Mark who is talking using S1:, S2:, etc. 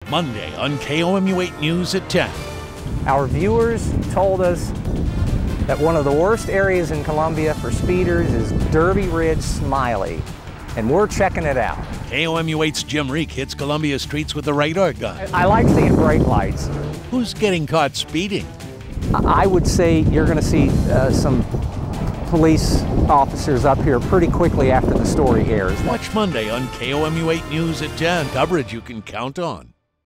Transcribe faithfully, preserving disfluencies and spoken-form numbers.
S1: Monday on K O M U eight News at ten.
S2: Our viewers told us that one of the worst areas in Columbia for speeders is Derby Ridge Smiley, and we're checking it out.
S1: K O M U eight's Jim Riek hits Columbia streets with the radar gun.
S2: I like seeing bright lights.
S1: Who's getting caught speeding?
S2: I would say you're going to see uh, some police officers up here pretty quickly after the story airs.
S1: Watch Monday on K O M U eight News at ten. Coverage you can count on.